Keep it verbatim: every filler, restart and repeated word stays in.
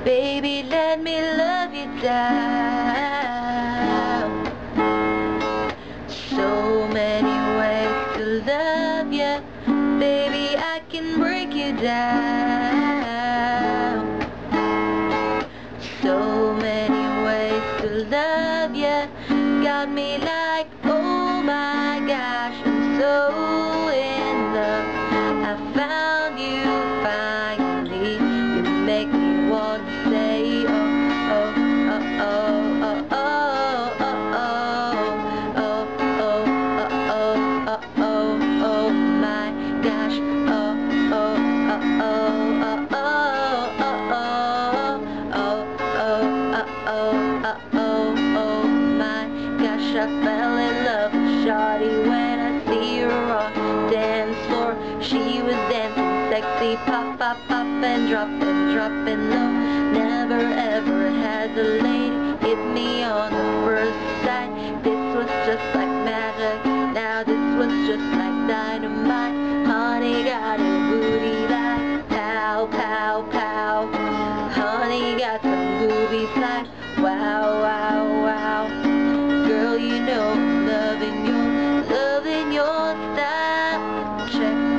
Baby, let me love you down. So many ways to love you. Baby, I can break you down. So many ways to love you. Got me like, oh my gosh, I'm so in love. I found you finally. You make me want to say, oh, oh, oh, oh, oh, oh, oh, oh, oh, oh, oh, oh, oh, oh my gosh, oh, oh, oh, oh, oh, oh, oh, oh, oh, oh, oh, oh my gosh, I fell in love with Shawty when I see her on dance floor. She was dancing sexy, pop, pop, pop, and dropping, dropping low. Never ever had a lady hit me on the first sight. This was just like magic, now this was just like dynamite. Honey got a booty like pow, pow, pow. Honey got some boobies like wow, wow, wow. Girl, you know I'm loving you, loving your style. Check